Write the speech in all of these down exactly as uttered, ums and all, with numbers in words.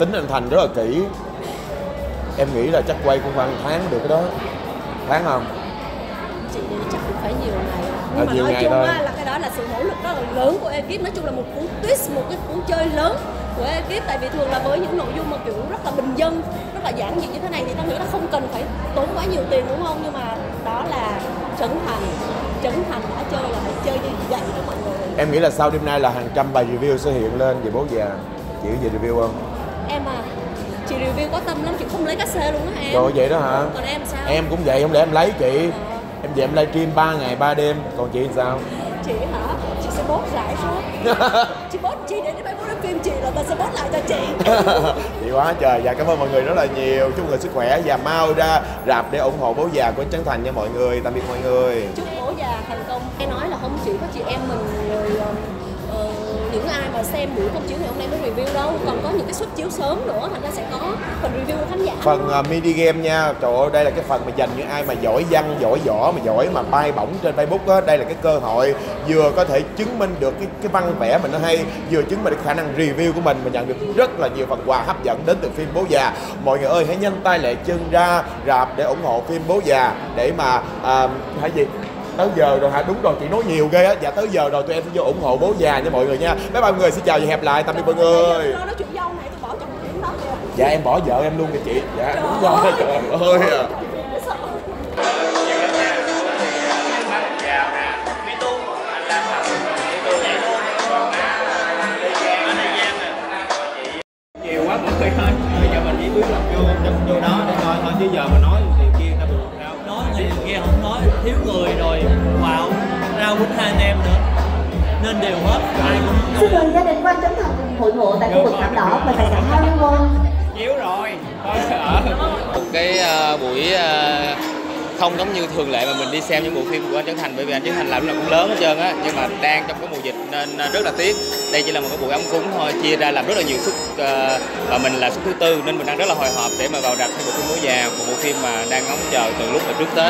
tính anh Thành rất là kỹ. Em nghĩ là chắc quay cũng khoảng tháng được cái đó. Tháng không? Chị nghĩ chắc cũng phải nhiều ngày. Nhưng à, mà nhiều nói ngày chung thôi. á, là cái đó là sự nỗ lực rất là lớn của ekip. Nói chung là một cuốn twist, một cái cuốn chơi lớn của ekip. Tại vì thường là với những nội dung mà kiểu rất là bình dân, rất là giản dị như thế này thì ta nghĩ là không cần phải tốn quá nhiều tiền, đúng không? Nhưng mà đó là Trấn Thành. Trấn Thành đã chơi là phải chơi như vậy đó mọi người. Em nghĩ là sau đêm nay là hàng trăm bài review sẽ hiện lên về Bố Già. Chị có gì review không? Em à, chị review có tâm lắm, chị không lấy cá xê luôn á em. Trời vậy đó hả? Còn em sao? Em cũng vậy, không lẽ em lấy chị. À. Em về em livestream ba ngày ba đêm, còn chị sao? Chị hả? Chị sẽ post lại suốt. Chị post chi để mấy bố phim chị là ta sẽ post lại cho chị. Chị quá trời. Dạ cảm ơn mọi người rất là nhiều. Chúc mọi người sức khỏe và mau ra rạp để ủng hộ Bố Già của Trấn Thành nha mọi người. Tạm biệt mọi người. Chúc Bố Già thành công. Em nói là không chỉ có chị em mình rồi uh, những ai mà xem buổi công chiếu ngày hôm nay mới review đâu, còn có những cái suất chiếu sớm nữa, thành ra sẽ có phần review của khán giả. Phần uh, mini game nha. Trời ơi, đây là cái phần mà dành những ai mà giỏi văn, giỏi võ, mà giỏi mà bay bổng trên Facebook á. Đây là cái cơ hội vừa có thể chứng minh được cái cái văn vẽ mình nó hay, vừa chứng minh được khả năng review của mình, mà nhận được rất là nhiều phần quà hấp dẫn đến từ phim Bố Già. Mọi người ơi, hãy nhanh tay lẹ chân ra rạp để ủng hộ phim Bố Già để mà uh, hay gì tới giờ rồi hả? Đúng rồi, chị nói nhiều ghê á. Dạ tới giờ rồi, tụi em sẽ vô ủng hộ Bố Già nha mọi người nha. Bye bye mọi người, xin chào và hẹn lại, tạm biệt mọi người. Nói chuyện dâu này tôi bỏ chồng điểm đó kìa. Dạ em bỏ vợ em luôn kìa chị. Dạ trời đúng rồi, trời ơi à. Nhiều quá mọi người ơi, bây giờ mình chỉ biết là vô vô đó để coi thôi, chứ giờ mà nói điều kia ta buồn sao? Nói thì điều kia không nói, thiếu người rồi, wow, rau quýnh hai anh em nữa, nên đều hết, ai cũng xin mời gia đình quan Trấn Thành hội ngộ tại khu vực Thảm Đỏ và tại cảng Hollywood. Chiếu rồi. Một cái uh, buổi uh, không giống như thường lệ mà mình đi xem những bộ phim của anh Trấn Thành, bởi vì anh Trấn Thành làm lúc nào cũng lớn hết trơn á, nhưng mà đang trong cái mùa dịch nên rất là tiếc. Đây chỉ là một cái buổi ấm cúng thôi, chia ra làm rất là nhiều suất uh, và mình là suất thứ tư nên mình đang rất là hồi hộp để mà vào rạp xem bộ phim Bố Già, một bộ phim mà đang ngóng chờ từ lúc mà trước Tết.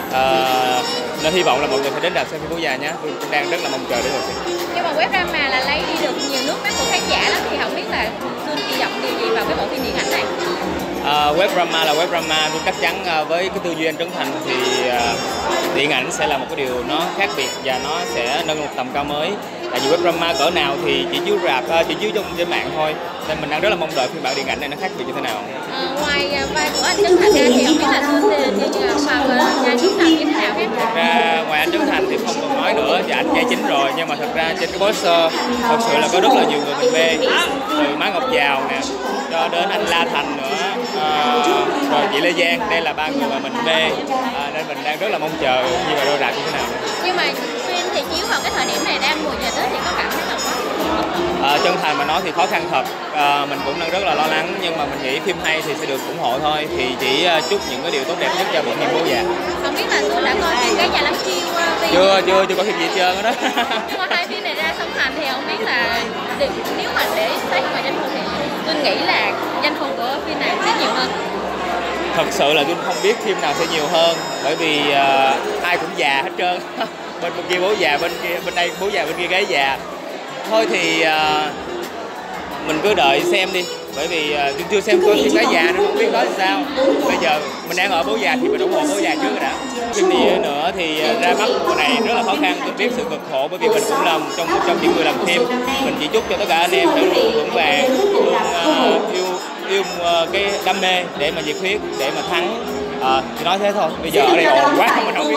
Uh, nên hy vọng là mọi người sẽ đến rạp xem phim Bố Già nhé, tôi cũng đang rất là mong chờ để rồi xem. Nhưng mà web drama là lấy đi được nhiều nước mắt của khán giả lắm, thì không biết là Xuân kỳ vọng điều gì vào cái bộ phim điện ảnh này? Uh, web drama là web drama, tôi chắc chắn uh, với cái tư duy anh Trấn Thành thì uh, điện ảnh sẽ là một cái điều nó khác biệt và nó sẽ nâng một tầm cao mới. Tại vì web drama cỡ nào thì chỉ chiếu rạp, uh, chỉ chiếu trong trên mạng thôi, nên mình đang rất là mong đợi phiên bản điện ảnh này nó khác biệt như thế nào. À, ngoài vai của anh Trấn Thành ra thì không biết là Xuân thì vào nhà chính nào như thế nào hết? Thật ra ngoài anh Trấn Thành thì không còn nói nữa, và anh vai chính rồi, nhưng mà thật ra trên cái poster thật sự là có rất là nhiều người mình mê, từ Má Ngọc Giàu nè cho đến anh La Thành nữa, à, rồi chị Lê Giang, đây là ba người mà mình mê, à, nên mình đang rất là mong chờ như vào đôi rạp như thế nào. Nhưng mà phim thì chiếu vào cái thời điểm này đang mùa dịch thì có cảm thấy là quá à, Trấn Thành mà nói thì khó khăn thật, à, mình cũng đang rất là lo lắng, nhưng mà mình nghĩ phim hay thì sẽ được ủng hộ thôi, thì chỉ uh, chúc những cái điều tốt đẹp nhất cho bộ phim Bố Già. Không biết là tôi đã coi phim Cái Nhà Lắm Chiêu uh, chưa chưa chưa có phim gì hết trơn đó. Nhưng mà hai phim này ra song hành thì không biết là nếu mà để xét ngoài danh phim thì tôi nghĩ là danh phim của phim này sẽ nhiều hơn. Thật sự là tôi không biết phim nào sẽ nhiều hơn, bởi vì uh, ai cũng già hết trơn. Bên bên kia bố già, bên kia bên đây bố già, bên kia gái già. Thôi thì uh, mình cứ đợi xem đi, bởi vì uh, tôi chưa xem coi phim gái già nên không biết nói sao. Bây giờ mình đang ở Bố Già thì mình ủng hộ Bố Già trước rồi đã. Phim đi nữa thì uh, ra mắt mùa này rất là khó khăn, tôi biết sự cực khổ, bởi vì mình cũng là trong trong những người làm phim. Mình chỉ chúc cho tất cả anh em đều luôn vững vàng, luôn uh, yêu yêu uh, cái đam mê để mà nhiệt huyết để mà thắng. Uh, thì nói thế thôi. Bây giờ ở đây ồn quá mình không biết.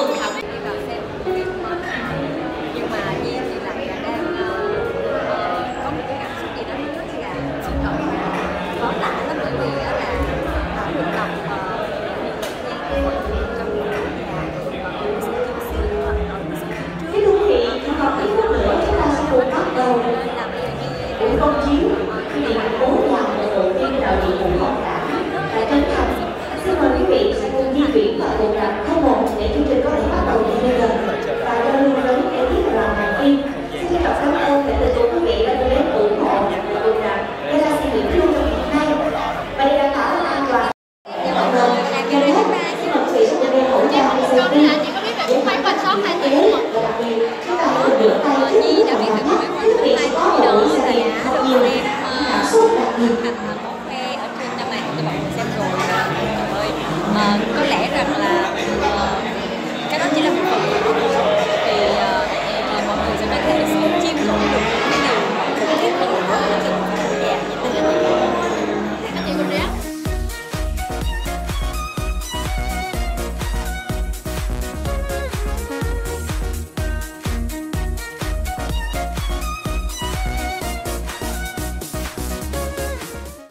Nhưng mà Nhi thì lại đang có một cái cảm xúc gì đó rất là xúc động, khó tả lắm, bởi vì là họ được đọc cái đô thị còn ít phút nữa chúng ta sẽ cùng bắt đầu buổi công chiếu điện ảnh Bố Già lần đầu tiên đạo diễn Vũ Ngọc Đã tại Trấn Thành. Xin mời quý vị sẽ cùng di chuyển vào vùng rạp không một để chương trình có thể bắt đầu từ bây giờ và giao lưu với ekip đoàn làm phim. Xin trân trọng cảm ơn đã từ chối quý vị đã đến ủng hộ vùng rạp để ra xem những chương trình hiện nay và để đảm bảo an toàn. Mọi người, giờ đây xin mời quý vị sẽ được hỗ trợ xem phim. Chị có biết về máy quanh sót hay không?